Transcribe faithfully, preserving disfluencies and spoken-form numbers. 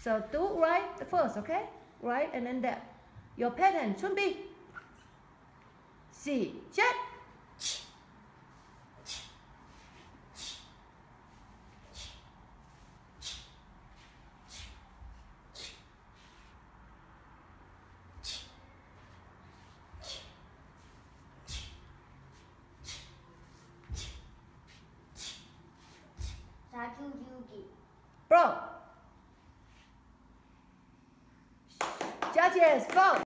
So do right first, okay? Right and then that. Your pattern should be 시작. 사주유기. Bro. Judges, vote.